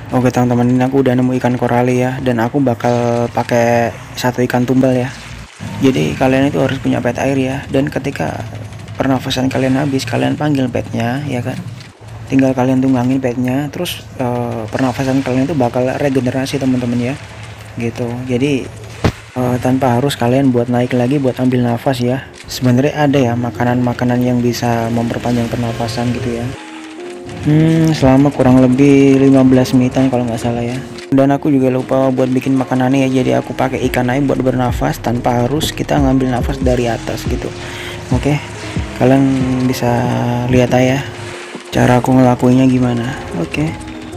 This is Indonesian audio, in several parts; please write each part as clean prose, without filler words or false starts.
Oke teman-teman, ini aku udah nemu ikan korali ya, dan aku bakal pakai satu ikan tumbal ya. Jadi kalian itu harus punya pet air ya, dan ketika pernafasan kalian habis, kalian panggil petnya ya kan. Tinggal kalian tunggangin petnya, terus pernafasan kalian itu bakal regenerasi teman-teman ya. Gitu. Jadi tanpa harus kalian buat naik lagi buat ambil nafas ya. Sebenarnya ada ya makanan-makanan yang bisa memperpanjang pernafasan gitu ya. Selama kurang lebih 15 menitan kalau nggak salah ya. Dan aku juga lupa buat bikin makanannya ya, jadi aku pakai ikan aja buat bernafas tanpa harus kita ngambil nafas dari atas gitu. Oke, kalian bisa lihat aja cara aku ngelakuinnya gimana. Oke.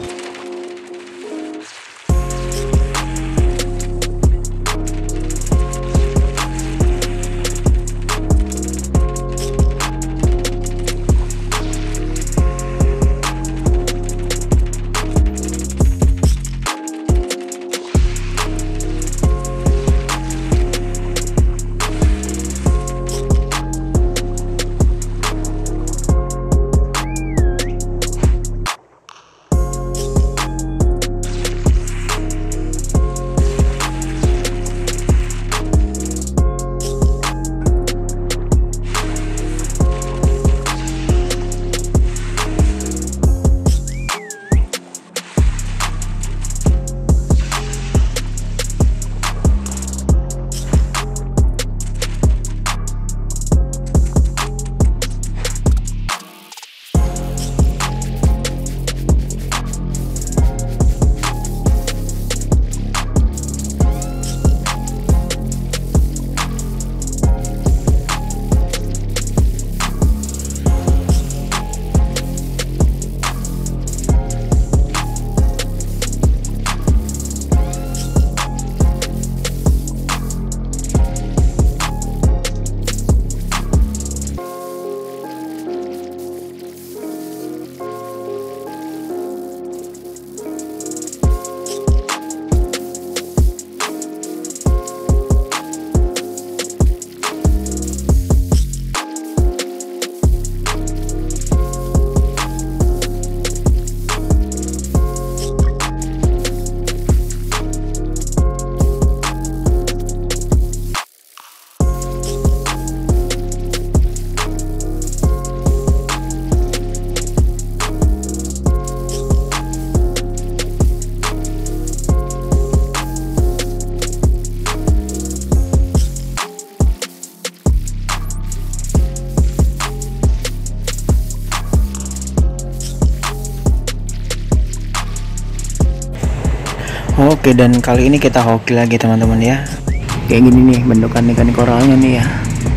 Oke, dan kali ini kita hoki lagi teman-teman ya. Kayak gini nih bentukan ikan koralnya nih ya.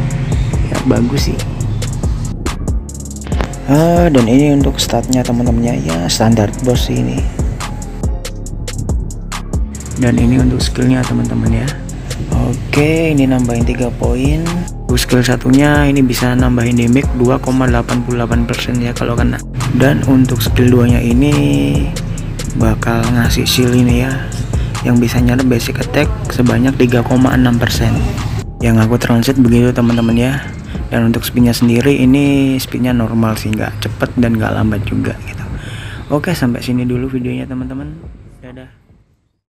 Ya bagus sih. Dan ini untuk statnya teman-temannya ya, standar bos ini. Dan ini untuk skillnya teman-teman ya. Oke, ini nambahin 3 poin. Untuk skill satunya ini bisa nambahin damage 2,88% ya kalau kena. Dan untuk skill 2 nya ini bakal ngasih shield ini ya, yang bisa nyerap basic attack sebanyak 3,6%. Yang aku translate begitu teman-teman ya. Dan untuk speednya sendiri ini speednya normal sih, nggak cepet dan nggak lambat juga gitu. Oke, sampai sini dulu videonya teman-teman.